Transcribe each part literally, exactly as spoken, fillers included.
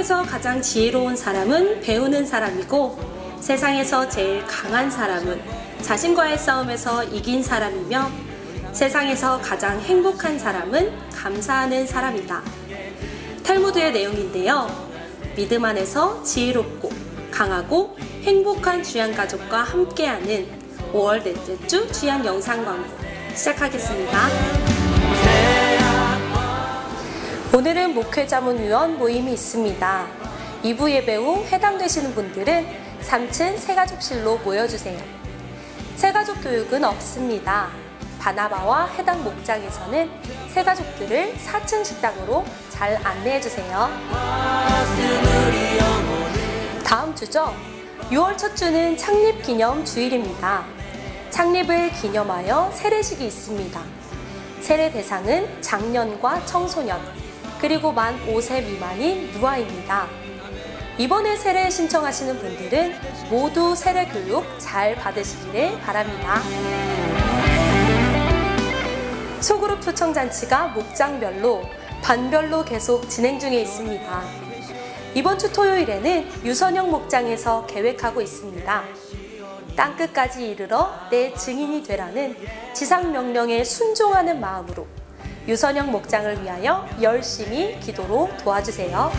세상에서 가장 지혜로운 사람은 배우는 사람이고 세상에서 제일 강한 사람은 자신과의 싸움에서 이긴 사람이며 세상에서 가장 행복한 사람은 감사하는 사람이다. 탈무드의 내용인데요. 믿음 안에서 지혜롭고 강하고 행복한 주양가족과 함께하는 오월 넷째 주 주양 영상 광고 시작하겠습니다. 오늘은 목회자문위원 모임이 있습니다. 이 부 예배 후 해당되시는 분들은 삼 층 새가족실로 모여주세요. 새가족 교육은 없습니다. 바나바와 해당 목장에서는 새가족들을 사 층 식당으로 잘 안내해주세요. 다음 주죠. 유월 첫 주는 창립기념 주일입니다. 창립을 기념하여 세례식이 있습니다. 세례 대상은 장년과 청소년, 그리고 만 오 세 미만인 유아입니다. 이번에 세례 신청하시는 분들은 모두 세례 교육 잘 받으시기를 바랍니다. 소그룹 초청잔치가 목장별로, 반별로 계속 진행 중에 있습니다. 이번 주 토요일에는 유선영 목장에서 계획하고 있습니다. 땅끝까지 이르러 내 증인이 되라는 지상명령에 순종하는 마음으로 유선영 목장을 위하여 열심히 기도로 도와주세요.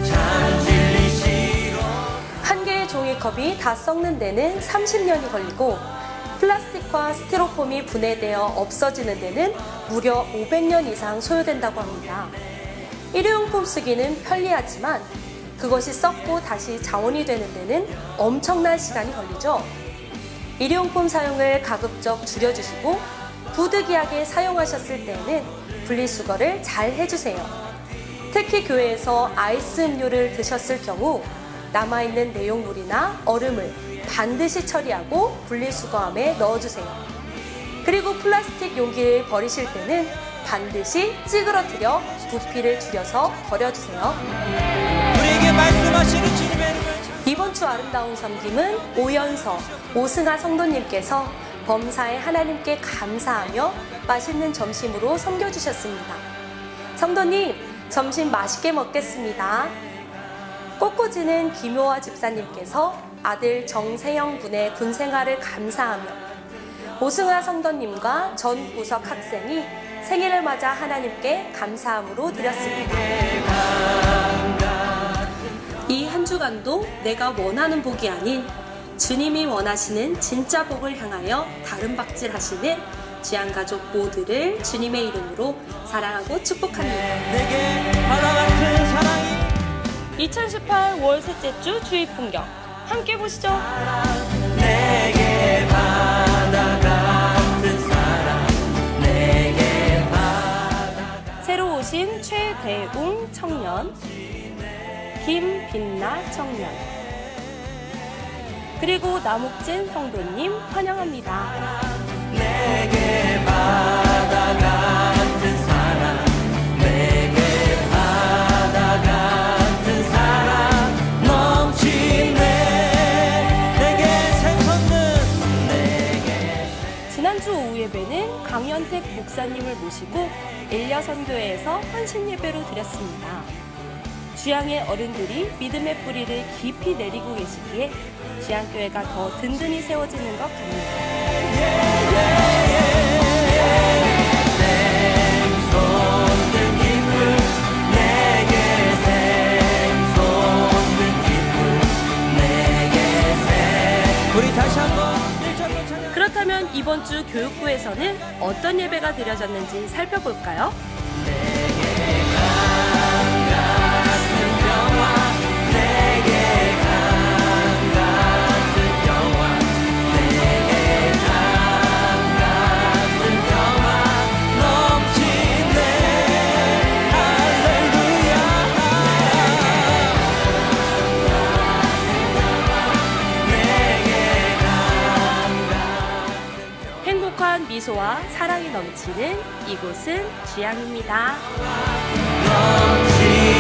한 개의 종이컵이 다 썩는 데는 삼십 년이 걸리고 플라스틱과 스티로폼이 분해되어 없어지는 데는 무려 오백 년 이상 소요된다고 합니다. 일회용품 쓰기는 편리하지만 그것이 썩고 다시 자원이 되는 데는 엄청난 시간이 걸리죠. 일회용품 사용을 가급적 줄여주시고 부득이하게 사용하셨을 때에는 분리수거를 잘 해주세요. 특히 교회에서 아이스 음료를 드셨을 경우 남아있는 내용물이나 얼음을 반드시 처리하고 분리수거함에 넣어주세요. 그리고 플라스틱 용기를 버리실 때는 반드시 찌그러뜨려 부피를 줄여서 버려주세요. 우리에게 말씀하시는 주님의 이번 주 아름다운 섬김은 오연서, 오승아 성도님께서 범사의 하나님께 감사하며 맛있는 점심으로 섬겨주셨습니다. 성도님, 점심 맛있게 먹겠습니다. 꽃꽂이는 김효화 집사님께서 아들 정세영 군의 군생활을 감사하며 오승아 성도님과 전우석 학생이 생일을 맞아 하나님께 감사함으로 드렸습니다. 이 한 주간도 내가 원하는 복이 아닌 주님이 원하시는 진짜 복을 향하여 다름박질하시는 주양가족 모두를 주님의 이름으로 사랑하고 축복합니다. 내게 바다 같은 사랑이 이천십팔 오월 셋째 주 주일 풍경 함께 보시죠. 내게 바다 같은 사랑 내게 바다 새로 오신 최대웅 청년, 김빛나 청년, 그리고 남욱진 성도님 환영합니다. 내게 바다 같은 사랑 내게 바다 같은 사랑 넘치네 내게 샘솟는 내게. 지난주 오후 예배는 강현택 목사님을 모시고 일려선교회에서 헌신 예배로 드렸습니다. 주양의 어른들이 믿음의 뿌리를 깊이 내리고 계시기에 주양교회가 더 든든히 세워지는 것 같습니다. 샘솟는 기쁨 내게 샘솟는 기쁨 내게 샘. 우리 다시 한번 일절로 찬양. 그렇다면 이번 주 교육부에서는 어떤 예배가 드려졌는지 살펴볼까요? 미소와 사랑이 넘치는 이곳은 주양입니다. 넘치네